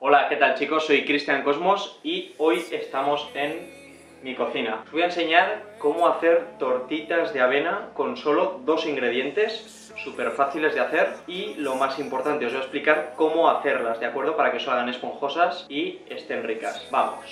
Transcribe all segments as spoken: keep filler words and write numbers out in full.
Hola, ¿qué tal chicos? Soy Cristian Cosmos y hoy estamos en mi cocina. Os voy a enseñar cómo hacer tortitas de avena con solo dos ingredientes, súper fáciles de hacer, y lo más importante, os voy a explicar cómo hacerlas, ¿de acuerdo? Para que salgan esponjosas y estén ricas. ¡Vamos!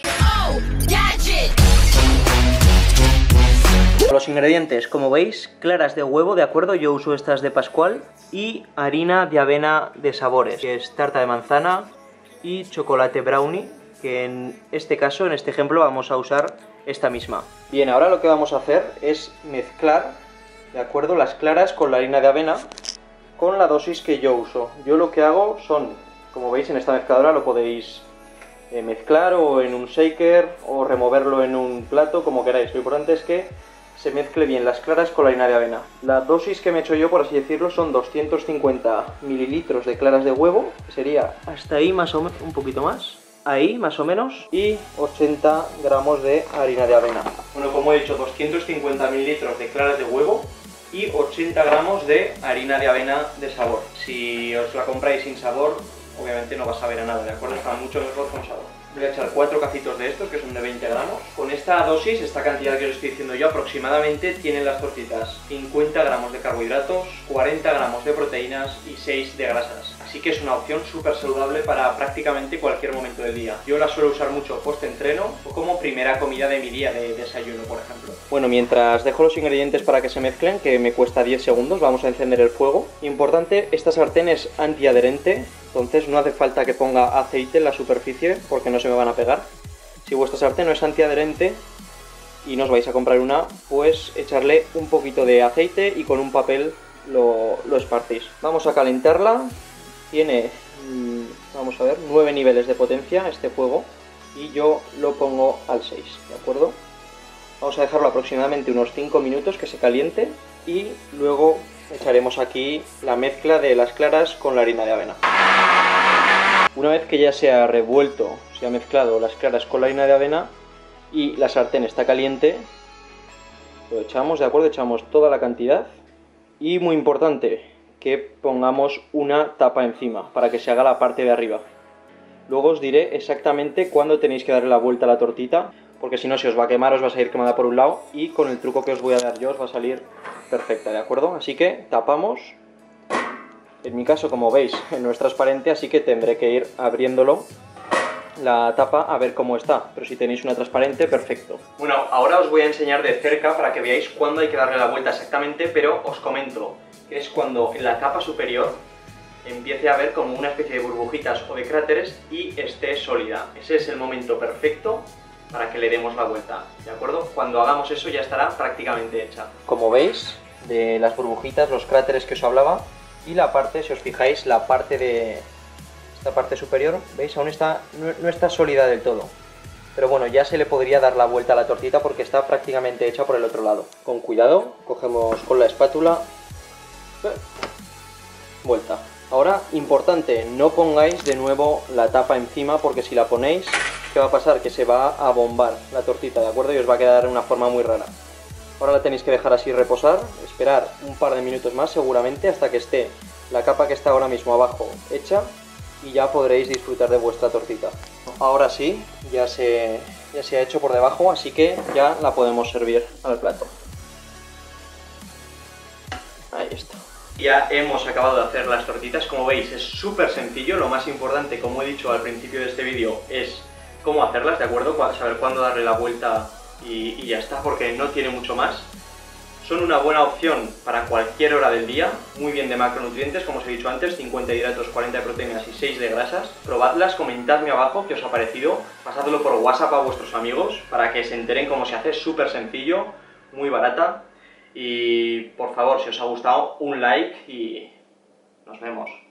Los ingredientes, como veis, claras de huevo, ¿de acuerdo? Yo uso estas de Pascual, y harina de avena de sabores, que es tarta de manzana y chocolate brownie, que en este caso, en este ejemplo, vamos a usar esta misma. Bien, ahora lo que vamos a hacer es mezclar, ¿de acuerdo?, las claras con la harina de avena con la dosis que yo uso. Yo lo que hago son, como veis en esta mezcladora, lo podéis eh, mezclar o en un shaker o removerlo en un plato, como queráis. Lo importante es que se mezcle bien las claras con la harina de avena. La dosis que me he hecho yo, por así decirlo, son doscientos cincuenta mililitros de claras de huevo, que sería hasta ahí más o menos, un poquito más, ahí más o menos, y ochenta gramos de harina de avena. Bueno, como he dicho, doscientos cincuenta mililitros de claras de huevo y ochenta gramos de harina de avena de sabor. Si os la compráis sin sabor, obviamente no va a saber a nada, ¿de acuerdo? Está mucho mejor con sabor. Voy a echar cuatro cacitos de estos, que son de veinte gramos. Con esta dosis, esta cantidad que os estoy diciendo yo, aproximadamente tienen las tortitas cincuenta gramos de carbohidratos, cuarenta gramos de proteínas y seis de grasas. Así que es una opción súper saludable para prácticamente cualquier momento del día. Yo la suelo usar mucho post-entreno o como primera comida de mi día de desayuno, por ejemplo. Bueno, mientras dejo los ingredientes para que se mezclen, que me cuesta diez segundos, vamos a encender el fuego. Importante, esta sartén es antiadherente, entonces no hace falta que ponga aceite en la superficie porque no se me van a pegar. Si vuestra sartén no es antiadherente y no os vais a comprar una, pues echarle un poquito de aceite y con un papel lo, lo esparcís. Vamos a calentarla. Tiene, mmm, vamos a ver, nueve niveles de potencia este fuego y yo lo pongo al seis, ¿de acuerdo? Vamos a dejarlo aproximadamente unos cinco minutos que se caliente y luego echaremos aquí la mezcla de las claras con la harina de avena. Una vez que ya se ha revuelto, se ha mezclado las claras con la harina de avena y la sartén está caliente, lo echamos, ¿de acuerdo? Echamos toda la cantidad y, muy importante, que pongamos una tapa encima para que se haga la parte de arriba. Luego os diré exactamente cuándo tenéis que darle la vuelta a la tortita, porque si no se os va a quemar, os va a salir quemada por un lado y con el truco que os voy a dar yo os va a salir perfecta, ¿de acuerdo? Así que tapamos. En mi caso, como veis, no es transparente, así que tendré que ir abriéndolo la tapa a ver cómo está, pero si tenéis una transparente, perfecto. Bueno, ahora os voy a enseñar de cerca para que veáis cuándo hay que darle la vuelta exactamente, pero os comento que es cuando en la capa superior empiece a haber como una especie de burbujitas o de cráteres y esté sólida. Ese es el momento perfecto para que le demos la vuelta, ¿de acuerdo? Cuando hagamos eso ya estará prácticamente hecha. Como veis, de las burbujitas, los cráteres que os hablaba, y la parte, si os fijáis, la parte de esta parte superior, ¿veis? Aún está, no, no está sólida del todo. Pero bueno, ya se le podría dar la vuelta a la tortita porque está prácticamente hecha por el otro lado. Con cuidado, cogemos con la espátula, vuelta. Ahora, importante, no pongáis de nuevo la tapa encima porque si la ponéis, ¿qué va a pasar? Que se va a bombar la tortita, ¿de acuerdo? Y os va a quedar de una forma muy rara. Ahora la tenéis que dejar así reposar, esperar un par de minutos más seguramente hasta que esté la capa que está ahora mismo abajo hecha y ya podréis disfrutar de vuestra tortita. Ahora sí, ya se, ya se ha hecho por debajo, así que ya la podemos servir al plato. Ahí está. Ya hemos acabado de hacer las tortitas, como veis es súper sencillo. Lo más importante, como he dicho al principio de este vídeo, es cómo hacerlas, ¿de acuerdo? Saber cuándo darle la vuelta y, y ya está, porque no tiene mucho más. Son una buena opción para cualquier hora del día, muy bien de macronutrientes, como os he dicho antes, cincuenta de hidratos, cuarenta de proteínas y seis de grasas. Probadlas, comentadme abajo qué os ha parecido, pasadlo por WhatsApp a vuestros amigos para que se enteren cómo se hace, súper sencillo, muy barata. Y por favor, si os ha gustado, un like y nos vemos.